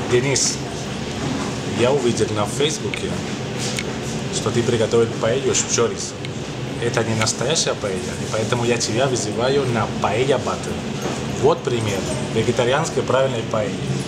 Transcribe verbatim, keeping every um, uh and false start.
Денис, я увидел на Фейсбуке, что ты приготовил паэлью с чорисом. Это не настоящая паэлья, и поэтому я тебя вызываю на паэлья батл. Вот пример вегетарианской правильной паэльи.